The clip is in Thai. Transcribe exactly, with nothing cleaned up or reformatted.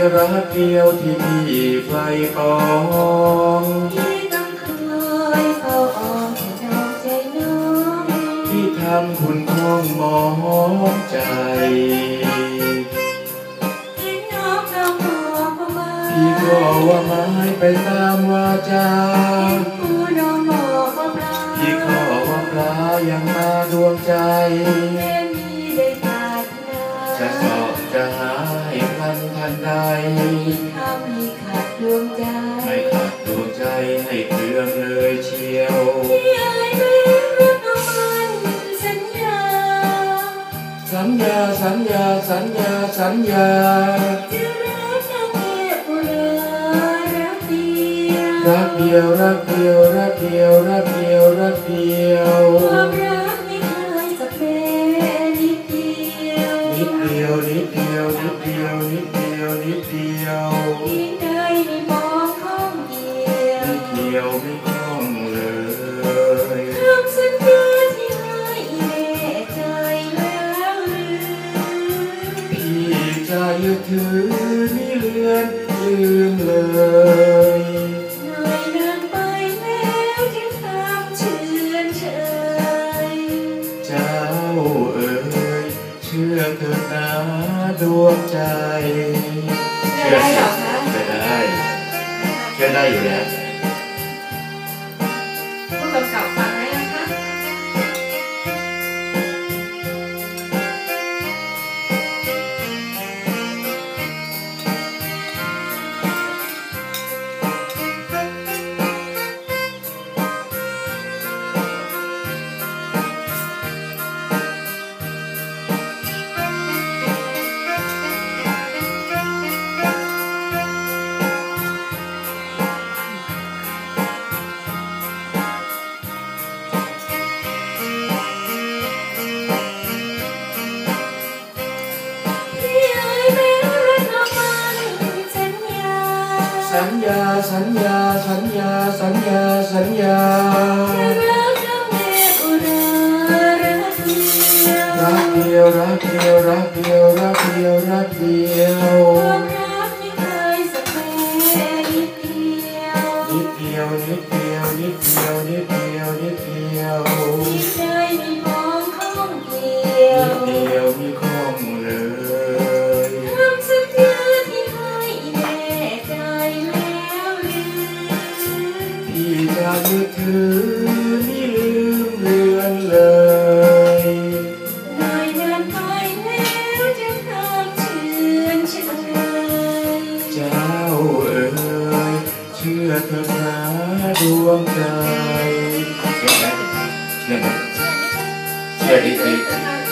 รักเดียวที่พี่ไฟปองที่ต้องคอยเฝ้าอ้อมให้น้องใจน้องที่ทำคุณคล้องมองใจเห็นน้องน้องบอกว่ามาพี่ก็ว่าไม้ไปตามวาจาผู้น้องบอกว่าปลาพี่ขอว่าปลายังมาดวงใจแค่มีได้ปรารถนาจะสอบจะหาให้พันทันใดทำให้ขาดดวงใจไม่ขาดดวงใจให้เครื่องเลยเชียวที่อายไม่รักเอามันสัญญาสัญญาสัญญาสัญญาสัญญาจะรักน้องแค่บุรารักเดียวรักเดียวรักเดียวรักเดียวรักเดียวรักเดียวความรักไม่เคยสักแม้นิดเดียวนิดเดียวนิดเดียวนิดเดียวนิดเดียวนิดเดียวยิ่งได้ไม่มองข้องเดียวไม่เกี่ยวไม่คล้องเลยคำสัญญาที่ให้แน่ใจแล้วหรือพี่จะยึดถือไม่เลือนลืมเลยหน่อยนานไปแล้วจึงทำเชื่อเฉยเจ้าเอ๋ยเชื่อเถิดนะดวงใจเชื่อได้หรอคะเชื่อได้เชื่อได้อยู่แล้วผู้กำกับฟังไหมนะคะสัญญาสัญญาสัญญาสัญญาสัญญารักเดียวรักเดียวรักเดียวรักเดียวรักเดียวความรักไม่เคยสักแม้นิดเดียวนิดเดียวนิดเดียวนิดเดียวนิดเดียวนิดเดียวที่ใจไม่มองข้องเดียวนิดเดียวมีข้องเลยคำสัญญาที่ให้แน่ใจแล้วหรือพี่จะยึดถือไม่ลืมเลือนเลยหน่อยนานไปแล้วจะทำเชื่อเฉยเจ้าเอ๋ยเชื่อเถิดนะดวงใจเชื่อไหมเชื่อไหมเชื่อดิ